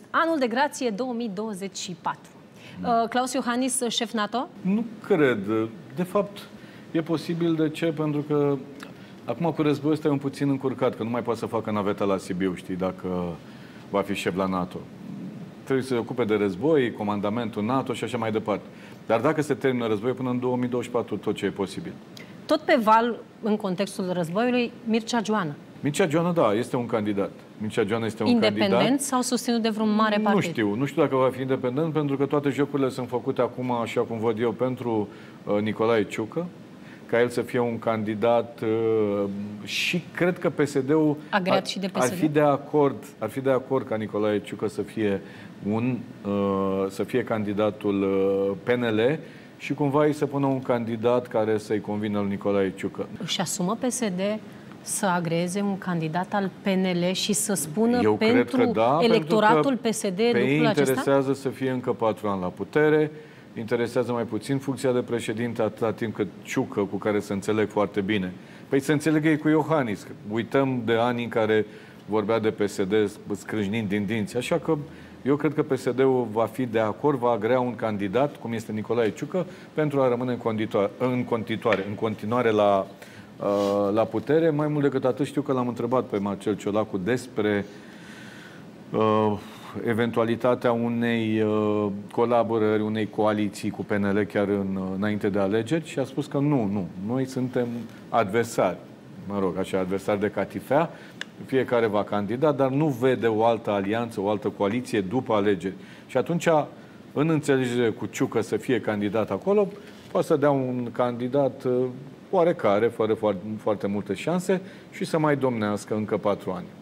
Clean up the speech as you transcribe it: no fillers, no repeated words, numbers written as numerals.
anul de grație 2024. Klaus Iohannis, șef NATO? Nu cred. De fapt, e posibil. De ce? Pentru că acum cu războiul ăsta e un puțin încurcat, că nu mai poate să facă naveta la Sibiu, știi, dacă va fi șef la NATO. Trebuie să se ocupe de război, comandamentul NATO și așa mai departe. Dar dacă se termină războiul până în 2024, tot ce e posibil. Tot pe val, în contextul războiului, Mircea Joană. Mircea Joană, da, este un candidat. Mircea Joană este un independent sau susținut de vreun mare partid? Nu știu dacă va fi independent, pentru că toate jocurile sunt făcute acum, așa cum văd eu, pentru Nicolae Ciucă, ca el să fie un candidat și cred că PSD-ul ar fi de acord ca Nicolae Ciucă să fie candidatul PNL și cumva îi să pună un candidat care să-i convină lui Nicolae Ciucă. Își asumă PSD să agreeze un candidat al PNL și să spună pentru electoratul PSD lucrul acesta? Interesează să fie încă 4 ani la putere, interesează mai puțin funcția de președinte atâta timp cât Ciucă, cu care se înțeleg foarte bine. Păi se înțelegă ei cu Iohannis. Uităm de ani în care vorbea de PSD scrâșnind din dinți. Așa că eu cred că PSD-ul va fi de acord, va agrea un candidat, cum este Nicolae Ciucă, pentru a rămâne în continuare la putere. Mai mult decât atât, știu că l-am întrebat pe Marcel Ciolacu despre eventualitatea unei colaborări, unei coaliții cu PNL chiar înainte de alegeri și a spus că nu. Noi suntem adversari, adversari de catifea. Fiecare va candida, dar nu vede o altă alianță, o altă coaliție după alegeri. Și atunci, în înțelegere cu Ciucă să fie candidat acolo, poate să dea un candidat oarecare, fără foarte multe șanse și să mai domnească încă 4 ani.